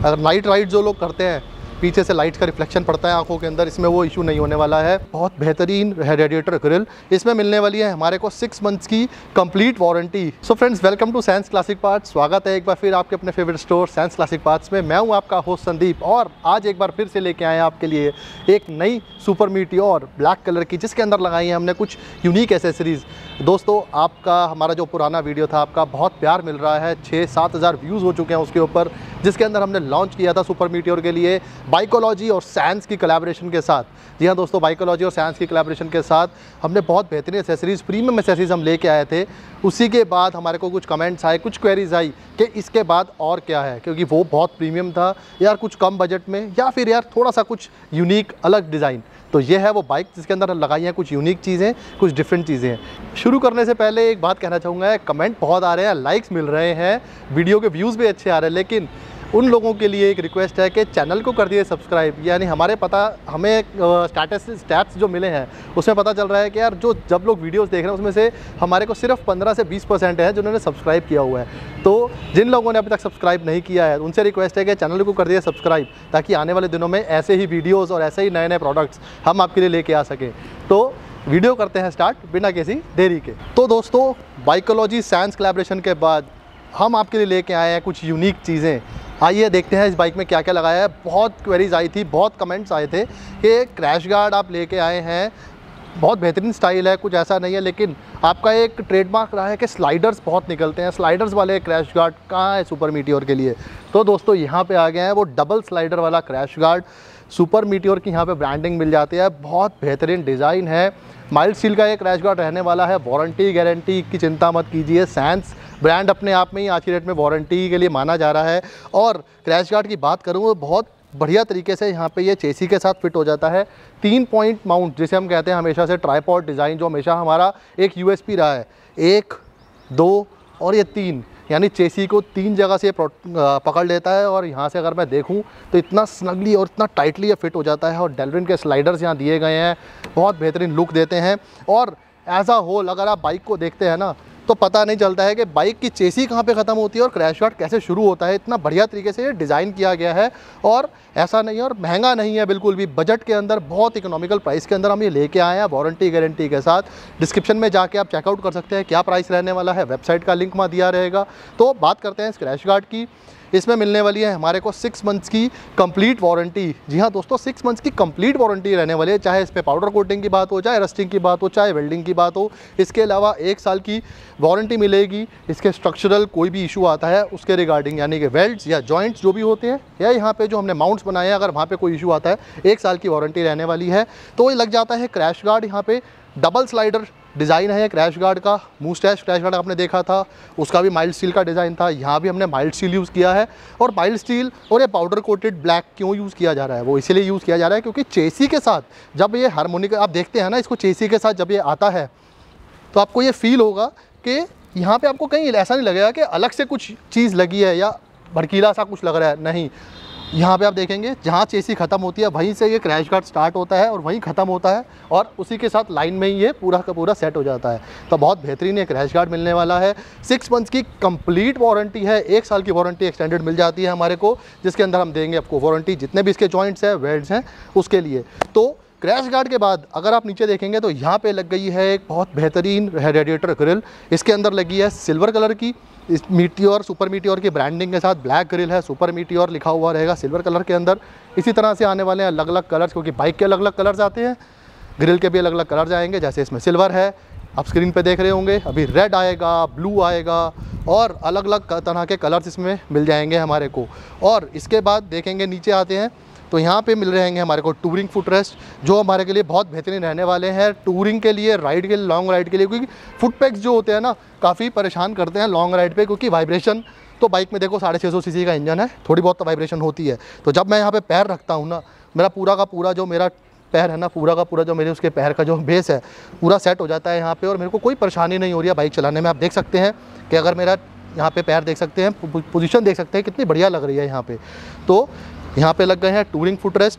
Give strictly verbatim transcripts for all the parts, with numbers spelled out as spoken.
अगर night ride जो लोग करते हैं, पीछे से लाइट का रिफ्लेक्शन पड़ता है आंखों के अंदर, इसमें वो इशू नहीं होने वाला है। बहुत बेहतरीन रेडिएटर ग्रिल इसमें मिलने वाली है हमारे को सिक्स मंथ्स की complete warranty. So friends, welcome to Science Classic Parts. स्वागत है एक बार फिर आपके अपने favourite store Science Classic Parts में। मैं हूं आपका होस्ट संदीप और आज एक बार फिर से लेके आए हैं आपके लिए एक नई सुपर मीटियोर ब्लैक कलर की, जिसके अंदर लगाई है हमने कुछ यूनिक एसेसरीज़। दोस्तों, आपका हमारा जो पुराना वीडियो था, आपका बहुत प्यार मिल रहा है। छः सात हज़ार व्यूज़ हो चुके हैं उसके ऊपर, जिसके अंदर हमने लॉन्च किया था सुपर मीटियोर के लिए बाइकोलॉजी और साइंस की कोलैबोरेशन के साथ। जी हाँ दोस्तों, बाइकोलॉजी और साइंस की कोलैबोरेशन के साथ हमने बहुत बेहतरीन एसेसरीज़, प्रीमियम एसेसरीज़ हम लेके आए थे। उसी के बाद हमारे को कुछ कमेंट्स आए, कुछ क्वेरीज आई कि इसके बाद और क्या है, क्योंकि वो बहुत प्रीमियम था यार, कुछ कम बजट में या फिर यार थोड़ा सा कुछ यूनिक अलग डिज़ाइन। तो ये है वो बाइक जिसके अंदर लगाई हैं कुछ यूनिक चीज़ें, कुछ डिफरेंट चीज़ें हैं। शुरू करने से पहले एक बात कहना चाहूँगा, कमेंट बहुत आ रहे हैं, लाइक्स मिल रहे हैं, वीडियो के व्यूज़ भी अच्छे आ रहे हैं, लेकिन उन लोगों के लिए एक रिक्वेस्ट है कि चैनल को कर दिए सब्सक्राइब। यानी हमारे पता हमें स्टैटस स्टैट्स जो मिले हैं उसमें पता चल रहा है कि यार जो जब लोग वीडियोस देख रहे हैं उसमें से हमारे को सिर्फ पंद्रह से बीस परसेंट है जिन्होंने सब्सक्राइब किया हुआ है। तो जिन लोगों ने अभी तक सब्सक्राइब नहीं किया है उनसे रिक्वेस्ट है कि चैनल को कर दिए सब्सक्राइब, ताकि आने वाले दिनों में ऐसे ही वीडियोज़ और ऐसे ही नए नए प्रोडक्ट्स हम आपके लिए लेके आ सकें। तो वीडियो करते हैं स्टार्ट बिना किसी देरी के। तो दोस्तों, बाइकोलॉजी साइंस कोलैबोरेशन के बाद हम आपके लिए लेके आए हैं कुछ यूनिक चीज़ें। आइए देखते हैं इस बाइक में क्या क्या लगाया है। बहुत क्वेरीज आई थी, बहुत कमेंट्स आए थे कि क्रैश गार्ड आप लेके आए हैं, बहुत बेहतरीन स्टाइल है, कुछ ऐसा नहीं है, लेकिन आपका एक ट्रेडमार्क रहा है कि स्लाइडर्स बहुत निकलते हैं, स्लाइडर्स वाले क्रैश गार्ड कहाँ है सुपर मीटियोर के लिए। तो दोस्तों यहाँ पे आ गए हैं वो डबल स्लाइडर वाला क्रैश गार्ड। सुपर मीटियोर की यहाँ पे ब्रांडिंग मिल जाती है, बहुत बेहतरीन डिज़ाइन है। माइल्ड स्टील का ये क्रैश गार्ड रहने वाला है। वारंटी गारंटी की चिंता मत कीजिए, साइंस ब्रांड अपने आप में ही आज की डेट में वारंटी के लिए माना जा रहा है। और क्रैश गार्ड की बात करूँ तो बहुत बढ़िया तरीके से यहाँ पे ये चेसी के साथ फिट हो जाता है। तीन पॉइंट माउंट जिसे हम कहते हैं हमेशा से, ट्राइपॉड डिज़ाइन जो हमेशा हमारा एक यूएसपी रहा है, एक दो और ये तीन, यानी चेसी को तीन जगह से पकड़ लेता है। और यहाँ से अगर मैं देखूँ तो इतना स्नगली और इतना टाइटली ये फिट हो जाता है। और डेल्विन के स्लाइडर्स यहाँ दिए गए हैं, बहुत बेहतरीन लुक देते हैं। और एज अ होल अगर आप बाइक को देखते हैं ना तो पता नहीं चलता है कि बाइक की चेसी कहाँ पे ख़त्म होती है और क्रैश गार्ड कैसे शुरू होता है। इतना बढ़िया तरीके से ये डिज़ाइन किया गया है और ऐसा नहीं है और महंगा नहीं है बिल्कुल भी, बजट के अंदर बहुत इकोनॉमिकल प्राइस के अंदर हम ये लेके आए हैं वारंटी गारंटी के साथ। डिस्क्रिप्शन में जाके आप चेकआउट कर सकते हैं क्या प्राइस रहने वाला है, वेबसाइट का लिंक वहाँ दिया रहेगा। तो बात करते हैं इस क्रैश गार्ड की। इसमें मिलने वाली है हमारे को सिक्स मंथ्स की कंप्लीट वारंटी। जी हाँ दोस्तों, सिक्स मंथ्स की कंप्लीट वारंटी रहने वाली है, चाहे इस पे पाउडर कोटिंग की बात हो, चाहे रस्टिंग की बात हो, चाहे वेल्डिंग की बात हो। इसके अलावा एक साल की वारंटी मिलेगी इसके स्ट्रक्चरल कोई भी इशू आता है उसके रिगार्डिंग, यानी कि वेल्ड्स या जॉइंट्स जो भी होते हैं या यहाँ पे जो हमने माउंट्स बनाए हैं, अगर वहाँ पे कोई इशू आता है एक साल की वारंटी रहने वाली है। तो ये लग जाता है क्रैश गार्ड। यहाँ पे डबल स्लाइडर डिज़ाइन है क्रैश गार्ड का। मूस्टैच क्रैश गार्ड आपने देखा था, उसका भी माइल्ड स्टील का डिज़ाइन था। यहाँ भी हमने माइल्ड स्टील यूज़ किया है। और माइल्ड स्टील और ये पाउडर कोटेड ब्लैक क्यों यूज़ किया जा रहा है, वो इसीलिए यूज़ किया जा रहा है क्योंकि चेसी के साथ जब ये हार्मोनिक आप देखते हैं ना, इसको चेसी के साथ जब ये आता है तो आपको ये फील होगा कि यहाँ पे आपको कहीं ऐसा नहीं लगेगा कि अलग से कुछ चीज़ लगी है या भड़कीला सा कुछ लग रहा है। नहीं, यहाँ पे आप देखेंगे जहाँ चेसी ख़त्म होती है वहीं से ये क्रैश गार्ड स्टार्ट होता है और वहीं ख़त्म होता है और उसी के साथ लाइन में ही ये पूरा का पूरा सेट हो जाता है। तो बहुत बेहतरीन ये क्रैश गार्ड मिलने वाला है। सिक्स मंथ्स की कंप्लीट वारंटी है, एक साल की वारंटी एक्सटेंडेड मिल जाती है हमारे को, जिसके अंदर हम देंगे आपको वारंटी जितने भी इसके जॉइंट्स हैं, वेल्ड्स हैं, उसके लिए। तो क्रैश गार्ड के बाद अगर आप नीचे देखेंगे तो यहाँ पे लग गई है एक बहुत बेहतरीन रेडिएटर ग्रिल। इसके अंदर लगी है सिल्वर कलर की, इस मीटियोर सुपर मीटियोर की ब्रांडिंग के साथ ब्लैक ग्रिल है, सुपर मीटियोर लिखा हुआ रहेगा सिल्वर कलर के अंदर। इसी तरह से आने वाले हैं अलग अलग कलर्स, क्योंकि बाइक के अलग अलग कलर्स आते हैं, ग्रिल के भी अलग अलग कलर्स आएंगे। जैसे इसमें सिल्वर है, आप स्क्रीन पे देख रहे होंगे, अभी रेड आएगा, ब्लू आएगा और अलग अलग तरह के कलर्स इसमें मिल जाएंगे हमारे को। और इसके बाद देखेंगे नीचे आते हैं तो यहाँ पे मिल रहेंगे हमारे को टूरिंग फुटरेस्ट, जो हमारे के लिए बहुत बेहतरीन रहने वाले हैं टूरिंग के लिए, राइड के लिए, लॉन्ग राइड के लिए। क्योंकि फुट पैक्स जो होते हैं ना काफ़ी परेशान करते हैं लॉन्ग राइड पे, क्योंकि वाइब्रेशन तो बाइक में देखो साढ़े छः सौ सी सी का इंजन है, थोड़ी बहुत तो वाइब्रेशन होती है। तो जब मैं यहाँ पे पैर रखता हूँ ना, मेरा पूरा का पूरा जो मेरा पैर है ना, पूरा का पूरा जो मेरे उसके पैर का जो बेस है पूरा सेट हो जाता है यहाँ पे और मेरे को कोई परेशानी नहीं हो रही है बाइक चलाने में। आप देख सकते हैं कि अगर मेरा यहाँ पे पैर देख सकते हैं, पोजीशन देख सकते हैं कितनी बढ़िया लग रही है यहाँ पे। तो यहाँ पे लग गए हैं टूरिंग फुटरेस्ट,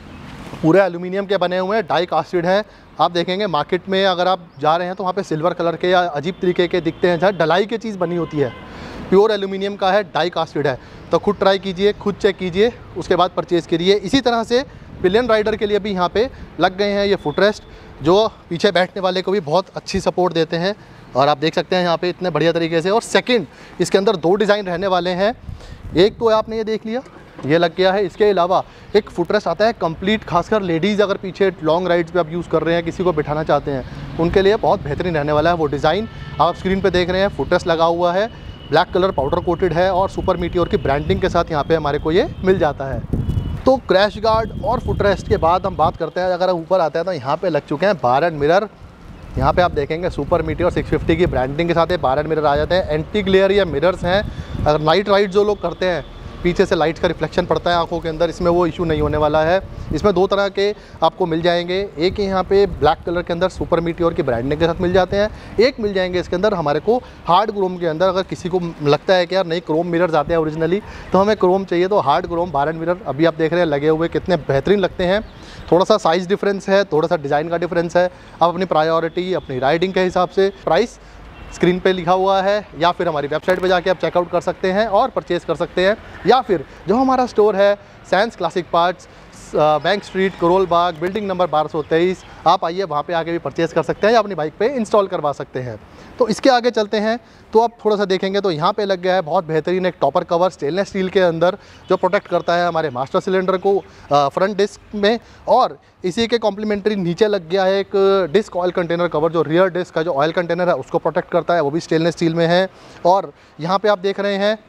पूरे एल्यूमिनियम के बने हुए हैं, डाई कास्टेड हैं। आप देखेंगे मार्केट में अगर आप जा रहे हैं तो वहाँ पे सिल्वर कलर के या अजीब तरीके के दिखते हैं, जहाँ ढलाई की चीज़ बनी होती है प्योर एल्यूमिनियम का है, डाई कास्टेड है। तो खुद ट्राई कीजिए, खुद चेक कीजिए, उसके बाद परचेज़ करिए। इसी तरह से पिलियन राइडर के लिए भी यहाँ पे लग गए हैं ये फुटरेस्ट, जो पीछे बैठने वाले को भी बहुत अच्छी सपोर्ट देते हैं। और आप देख सकते हैं यहाँ पे इतने बढ़िया तरीके से। और सेकंड, इसके अंदर दो डिज़ाइन रहने वाले हैं। एक तो आपने ये देख लिया, ये लग गया है। इसके अलावा एक फुटरेस्ट आता है कंप्लीट, खासकर लेडीज़ अगर पीछे लॉन्ग राइड्स पे आप यूज़ कर रहे हैं, किसी को बिठाना चाहते हैं, उनके लिए बहुत बेहतरीन रहने वाला है। वो डिज़ाइन आप स्क्रीन पे देख रहे हैं, फुटरेस्ट लगा हुआ है, ब्लैक कलर पाउडर कोटेड है और सुपर मीटियोर की ब्रांडिंग के साथ यहाँ पे हमारे को ये मिल जाता है। तो क्रैश गार्ड और फुटरेस्ट के बाद हम बात करते हैं, अगर ऊपर आते हैं तो यहाँ पे लग चुके हैं बार एंड मिरर। यहाँ पे आप देखेंगे सुपर मीटियोर सिक्स फिफ्टी की ब्रांडिंग के साथ ये बार एंड मिरर आ जाते हैं। एंटी ग्लेयर या मिरर्स हैं। अगर नाइट राइड जो लोग करते हैं, पीछे से लाइट का रिफ्लेक्शन पड़ता है आंखों के अंदर, इसमें वो इशू नहीं होने वाला है। इसमें दो तरह के आपको मिल जाएंगे। एक यहाँ पे ब्लैक कलर के अंदर सुपर मीटियोर की ब्रांडिंग के साथ मिल जाते हैं, एक मिल जाएंगे इसके अंदर हमारे को हार्ड क्रोम के अंदर। अगर किसी को लगता है कि यार नहीं क्रोम मिरर्स आते हैं ओरिजिनली, तो हमें क्रोम चाहिए, तो hard chrome bar and mirror अभी आप देख रहे हैं लगे हुए, कितने बेहतरीन लगते हैं। थोड़ा सा साइज़ डिफरेंस है, थोड़ा सा डिज़ाइन का डिफरेंस है। आप अपनी प्रायोरिटी, अपनी राइडिंग के हिसाब से प्राइस स्क्रीन पे लिखा हुआ है, या फिर हमारी वेबसाइट पे जाके आप चेकआउट कर सकते हैं और परचेज़ कर सकते हैं। या फिर जो हमारा स्टोर है Sans Classic Parts, Bank Street, Karol Bagh, building number बारह सौ तेईस, आप आइए, वहाँ पे आके भी परचेज़ कर सकते हैं या अपनी बाइक पे इंस्टॉल करवा सकते हैं। तो इसके आगे चलते हैं तो आप थोड़ा सा देखेंगे तो यहाँ पे लग गया है बहुत बेहतरीन एक टॉपर कवर स्टेनलेस स्टील के अंदर, जो प्रोटेक्ट करता है हमारे मास्टर सिलेंडर को फ्रंट डिस्क में। और इसी के कॉम्प्लीमेंट्री नीचे लग गया है एक डिस्क ऑयल कंटेनर कवर, जो रियर डिस्क का जो ऑयल कंटेनर है उसको प्रोटेक्ट करता है, वो भी स्टेनलेस स्टील में है। और यहाँ पे आप देख रहे हैं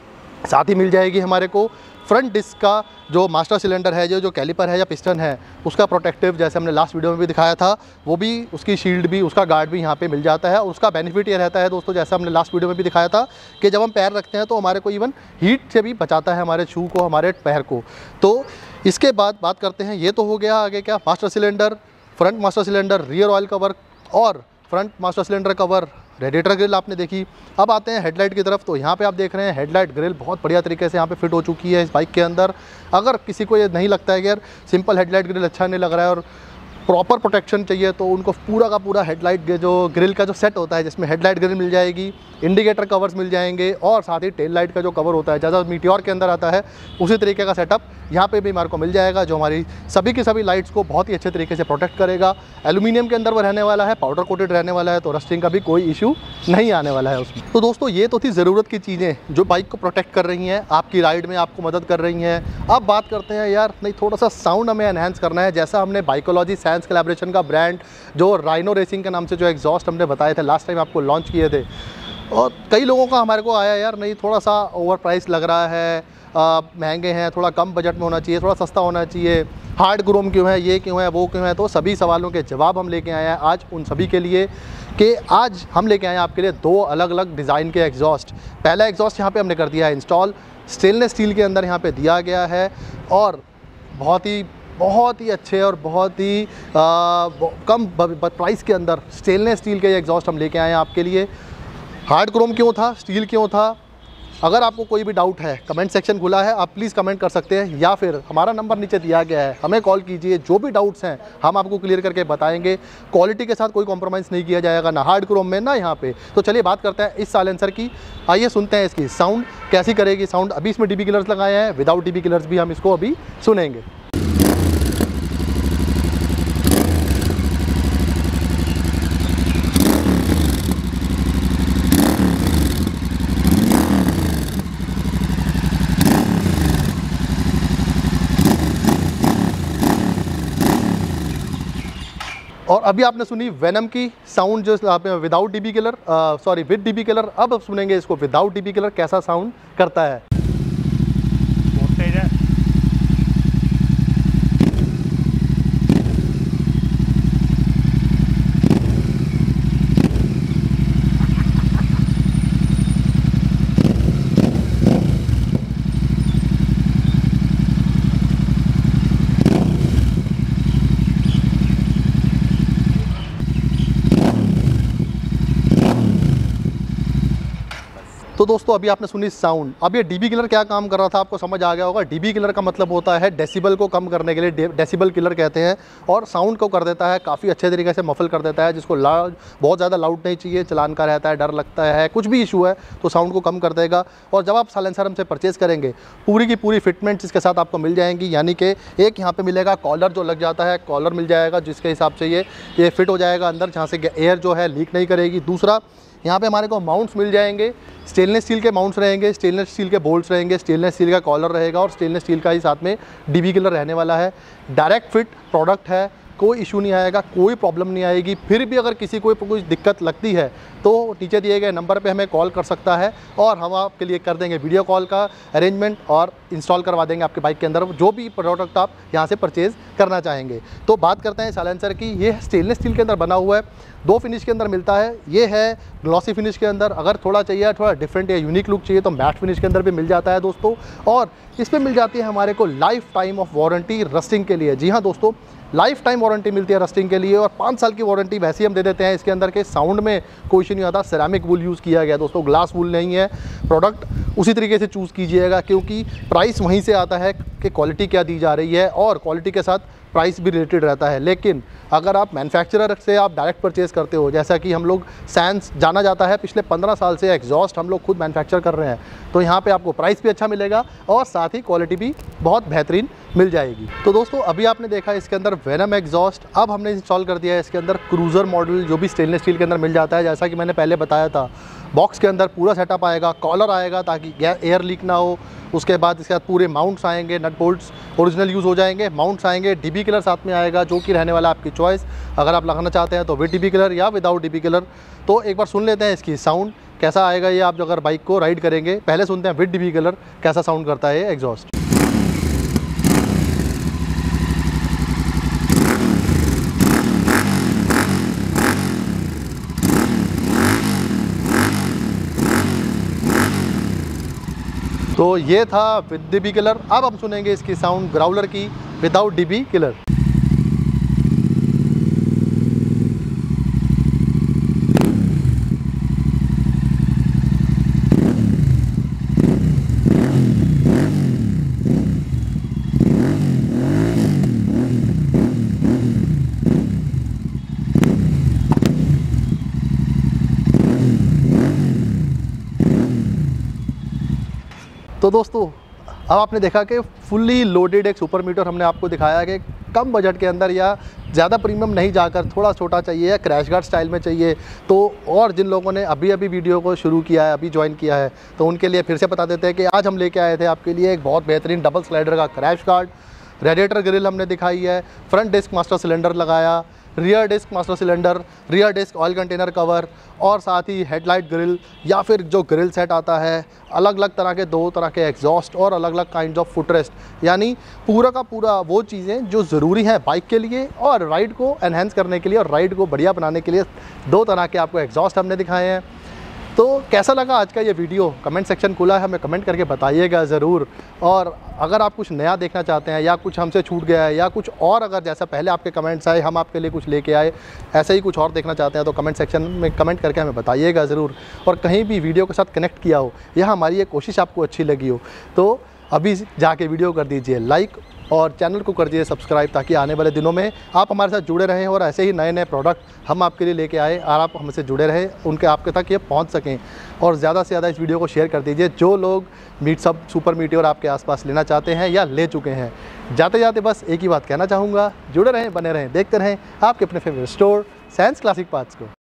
साथ ही मिल जाएगी हमारे को फ्रंट डिस्क का जो मास्टर सिलेंडर है, जो जो कैलिपर है या पिस्टन है, उसका प्रोटेक्टिव, जैसे हमने लास्ट वीडियो में भी दिखाया था, वो भी, उसकी शील्ड भी, उसका गार्ड भी यहाँ पे मिल जाता है। और उसका बेनिफिट ये रहता है दोस्तों, जैसा हमने लास्ट वीडियो में भी दिखाया था, कि जब हम पैर रखते हैं तो हमारे को इवन हीट से भी बचाता है, हमारे शू को, हमारे पैर को। तो इसके बाद बात करते हैं, ये तो हो गया आगे क्या, master cylinder, front master cylinder, rear oil cover और front master cylinder cover, radiator grill आपने देखी। अब आते हैं हेडलाइट की तरफ। तो यहाँ पे आप देख रहे हैं हेडलाइट ग्रिल बहुत बढ़िया तरीके से यहाँ पे फिट हो चुकी है इस बाइक के अंदर। अगर किसी को ये नहीं लगता है कि यार सिंपल हेडलाइट ग्रिल अच्छा नहीं लग रहा है और प्रॉपर प्रोटेक्शन चाहिए, तो उनको पूरा का पूरा हेडलाइट जो ग्रिल का जो सेट होता है, जिसमें हेडलाइट ग्रिल मिल जाएगी, इंडिकेटर कवर्स मिल जाएंगे और साथ ही टेल लाइट का जो कवर होता है, जैसा मीटियोर के अंदर आता है उसी तरीके का सेटअप यहाँ पे भी हमारे को मिल जाएगा, जो हमारी सभी की सभी लाइट्स को बहुत ही अच्छे तरीके से प्रोटेक्ट करेगा। एल्यूमिनियम के अंदर वो रहने वाला है, पाउडर कोटेड रहने वाला है, तो रस्टिंग का भी कोई इशू नहीं आने वाला है उसमें। तो दोस्तों ये तो थी ज़रूरत की चीज़ें जो बाइक को प्रोटेक्ट कर रही हैं, आपकी राइड में आपको मदद कर रही हैं। अब बात करते हैं यार नहीं थोड़ा सा साउंड हमें एनहांस करना है, जैसा हमने बाइकोलॉजी सैंस कोलैबोरेशन का ब्रांड जो राइनो रेसिंग के नाम से जो एग्जॉस्ट हमने बताए थे लास्ट टाइम आपको लॉन्च किए थे, और कई लोगों का हमारे को आया यार नहीं थोड़ा सा ओवर प्राइस लग रहा है, आ, महंगे हैं, थोड़ा कम बजट में होना चाहिए, थोड़ा सस्ता होना चाहिए, हार्ड क्रोम क्यों है, ये क्यों है, वो क्यों है। तो सभी सवालों के जवाब हम लेके आए हैं आज उन सभी के लिए, कि आज हम लेके आए हैं आपके लिए दो अलग अलग डिज़ाइन के एग्जॉस्ट। पहला एग्जॉस्ट यहाँ पे हमने कर दिया है इंस्टॉल, स्टेनलेस स्टील के अंदर यहाँ पे दिया गया है, और बहुत ही बहुत ही अच्छे और बहुत ही आ, कम प्राइस के अंदर स्टेनलेस स्टील के एग्जॉस्ट हम लेके आए हैं आपके लिए। हार्ड क्रोम क्यों था, स्टील क्यों था, अगर आपको कोई भी डाउट है कमेंट सेक्शन खुला है, आप प्लीज़ कमेंट कर सकते हैं, या फिर हमारा नंबर नीचे दिया गया है, हमें कॉल कीजिए, जो भी डाउट्स हैं हम आपको क्लियर करके बताएंगे। क्वालिटी के साथ कोई कॉम्प्रोमाइज़ नहीं किया जाएगा, ना हार्ड क्रोम में ना यहाँ पे। तो चलिए बात करते हैं इस साइलेंसर की, आइए सुनते हैं इसकी साउंड कैसी करेगी साउंड। अभी इसमें डी बी किलर्स लगाए हैं, विदाउट डी बी किलर्स भी हम इसको अभी सुनेंगे। और अभी आपने सुनी वेनम की साउंड जो without dB killer, sorry with dB killer. अब अब सुनेंगे इसको विदाउट डीबी किलर कैसा साउंड करता है। बहुत तेज है। तो दोस्तों अभी आपने सुनी साउंड। अब ये डीबी किलर क्या काम कर रहा था आपको समझ आ गया होगा। डीबी किलर का मतलब होता है डेसिबल को कम करने के लिए, डेसिबल किलर कहते हैं, और साउंड को कर देता है काफ़ी अच्छे तरीके से मफल कर देता है, जिसको लाउड बहुत ज़्यादा लाउड नहीं चाहिए, चलान का रहता है, डर लगता है, कुछ भी इशू है तो साउंड को कम कर देगा। और जब आप साइलेंसर हमसे परचेज़ करेंगे पूरी की पूरी फिटमेंट्स इसके साथ आपको मिल जाएंगी, यानी कि एक यहाँ पर मिलेगा कॉलर जो लग जाता है, कॉलर मिल जाएगा जिसके हिसाब से ये ये फिट हो जाएगा अंदर, जहाँ से एयर जो है लीक नहीं करेगी। दूसरा यहाँ पे हमारे को माउंट्स मिल जाएंगे, स्टेनलेस स्टील के माउंट्स रहेंगे, स्टेनलेस स्टील के बोल्ट्स रहेंगे, स्टेनलेस स्टील का कॉलर रहेगा और स्टेनलेस स्टील का ही साथ में डीबी किलर रहने वाला है। डायरेक्ट फिट प्रोडक्ट है, कोई इशू नहीं आएगा, कोई प्रॉब्लम नहीं आएगी। फिर भी अगर किसी को कोई दिक्कत लगती है तो नीचे दिए गए नंबर पे हमें कॉल कर सकता है और हम आपके लिए कर देंगे वीडियो कॉल का अरेंजमेंट और इंस्टॉल करवा देंगे आपके बाइक के अंदर जो भी प्रोडक्ट आप यहाँ से परचेज़ करना चाहेंगे। तो बात करते हैं साइलेंसर की। ये स्टेनलेस स्टील के अंदर बना हुआ है, दो फिनिश के अंदर मिलता है। ये है ग्लॉसी फिनिश के अंदर, अगर थोड़ा चाहिए थोड़ा डिफरेंट या यूनिक लुक चाहिए तो मैट फिनिश के अंदर भी मिल जाता है दोस्तों। और इसमें मिल जाती है हमारे को lifetime of warranty rusting के लिए। जी हाँ दोस्तों, लाइफ टाइम वारंटी मिलती है रस्टिंग के लिए, और पाँच साल की वारंटी वैसे ही हम दे देते हैं। इसके अंदर के साउंड में कोई इशू नहीं आता, सेरामिक वूल यूज़ किया गया दोस्तों, ग्लास वूल नहीं है। प्रोडक्ट उसी तरीके से चूज़ कीजिएगा क्योंकि प्राइस वहीं से आता है कि क्वालिटी क्या दी जा रही है, और क्वालिटी के साथ प्राइस भी रिलेटेड रहता है। लेकिन अगर आप मैन्युफैक्चरर से आप डायरेक्ट परचेज़ करते हो, जैसा कि हम लोग सैंस जाना जाता है पिछले पंद्रह साल से एग्जॉस्ट हम लोग खुद मैन्युफैक्चर कर रहे हैं, तो यहाँ पे आपको प्राइस भी अच्छा मिलेगा और साथ ही क्वालिटी भी बहुत बेहतरीन मिल जाएगी। तो दोस्तों अभी आपने देखा इसके अंदर वेनम एग्जॉस्ट, अब हमने इंस्टॉल कर दिया है इसके अंदर क्रूज़र मॉडल जो भी स्टेनलेस स्टील के अंदर मिल जाता है। जैसा कि मैंने पहले बताया था, बॉक्स के अंदर पूरा सेटअप आएगा, कॉलर आएगा ताकि एयर लीक ना हो। उसके बाद इसके बाद पूरे माउंट्स आएंगे, नट बोल्ट्स ओरिजिनल यूज़ हो जाएंगे, माउंट्स आएंगे, डीबी किलर साथ में आएगा जो कि रहने वाला आपकी चॉइस। अगर आप लगाना चाहते हैं तो विद डीबी किलर या विदाउट डीबी किलर। तो एक बार सुन लेते हैं इसकी साउंड कैसा आएगा ये आप अगर बाइक को राइड करेंगे। पहले सुनते हैं विद डीबी किलर कैसा साउंड करता है ये एग्जॉस्ट। तो ये था विद डीबी किलर। अब हम सुनेंगे इसकी साउंड ग्राउलर की विदाउट डीबी किलर। तो दोस्तों अब आपने देखा कि फुल्ली लोडेड एक सुपर मीटर हमने आपको दिखाया कि कम बजट के अंदर या ज़्यादा प्रीमियम नहीं जाकर थोड़ा छोटा चाहिए या क्रैश गार्ड स्टाइल में चाहिए तो, और जिन लोगों ने अभी अभी वीडियो को शुरू किया है, अभी ज्वाइन किया है, तो उनके लिए फिर से बता देते हैं कि आज हम लेके आए थे आपके लिए एक बहुत बेहतरीन डबल स्लाइडर का क्रैश गार्ड। रेडिएटर ग्रिल हमने दिखाई है, फ्रंट डिस्क मास्टर सिलेंडर लगाया, rear disc master cylinder, rear disc oil container cover, और साथ ही हेडलाइट ग्रिल या फिर जो ग्रिल सेट आता है, अलग अलग तरह के दो तरह के एग्जॉस्ट और अलग अलग काइंड ऑफ फुटरेस्ट, यानी पूरा का पूरा वो चीज़ें जो ज़रूरी हैं बाइक के लिए और राइड को एनहेंस करने के लिए और राइड को बढ़िया बनाने के लिए दो तरह के आपको एग्जॉस्ट हमने दिखाए हैं। तो कैसा लगा आज का ये वीडियो? कमेंट सेक्शन खुला है, हमें कमेंट करके बताइएगा ज़रूर। और अगर आप कुछ नया देखना चाहते हैं या कुछ हमसे छूट गया है या कुछ और, अगर जैसा पहले आपके कमेंट्स आए हम आपके लिए कुछ लेके आए, ऐसे ही कुछ और देखना चाहते हैं तो कमेंट सेक्शन में कमेंट करके हमें बताइएगा ज़रूर। और कहीं भी वीडियो के साथ कनेक्ट किया हो या हमारी ये कोशिश आपको अच्छी लगी हो तो अभी जाके वीडियो कर दीजिए लाइक और चैनल को कर दीजिए सब्सक्राइब, ताकि आने वाले दिनों में आप हमारे साथ जुड़े रहें और ऐसे ही नए नए प्रोडक्ट हम आपके लिए लेके आए और आप हमसे जुड़े रहें, उनके आपके तक ये पहुंच सकें। और ज़्यादा से ज़्यादा इस वीडियो को शेयर कर दीजिए जो लोग मीट सब सुपर मीटियोर आपके आसपास लेना चाहते हैं या ले चुके हैं। जाते जाते बस एक ही बात कहना चाहूँगा, जुड़े रहें, बने रहें, देखते रहें आपके अपने favourite store Sans Classic Parts को।